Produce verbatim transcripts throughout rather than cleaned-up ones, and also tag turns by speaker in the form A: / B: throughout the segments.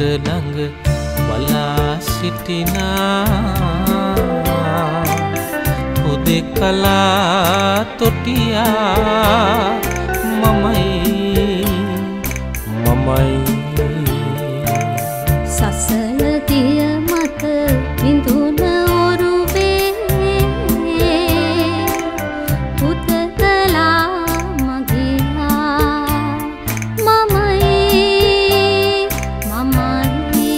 A: ළඟ බලා සිටිනා හුදෙකලා තොටියා මමයි මමයි
B: සසල දිය මත විඳුන ඔරුවේ හුදෙකලා මගියා මමයි මමයි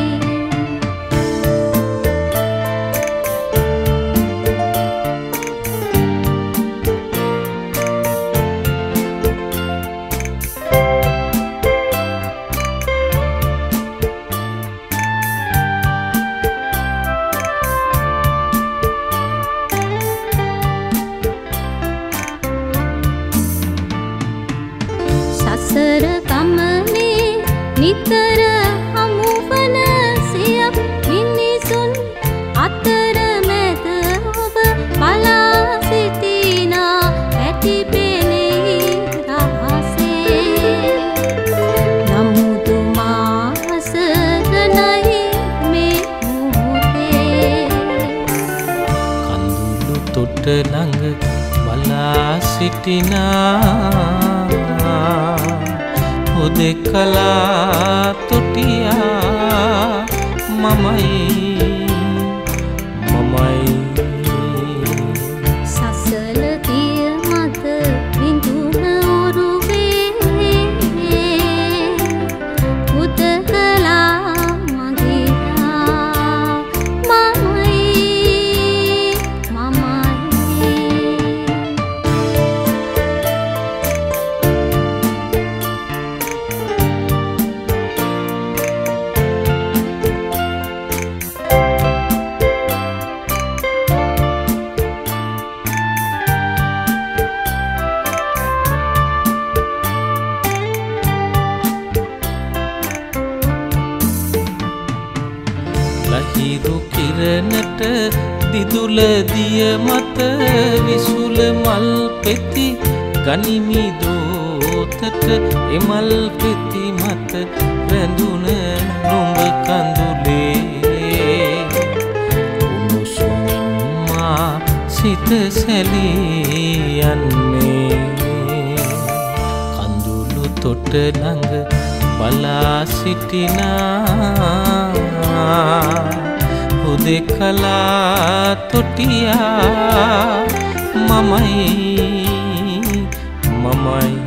B: සසර ගමනේ නිතර හමුවන සියම් මිනිසුන් අතර මැද ඔබ බලා සිටිනා ඇති පෙනේ රහසේ නමුදු මාසරණයි මේ මොහොතේ
A: කඳුළු තොට ළඟ බලා සිටිනා හුදෙකලා තොටියා මමයි මමයි
B: සසල දිය මත විඳුන ඔරුවේ හුදෙකලා මගියා මමයි මමයි
A: ලහිරු කිරණට දිදුල දිය මත විසුල මල් පෙති ගනිමි දෝතට එමල් පෙති මත රැඳුන නුඹ කඳුලේ උණුසුමින් මා සිත සැලී යන්නේ කඳුළු තොට ළඟ බලා සිටිනා හුදෙකලා තොටියා මමයි මමයි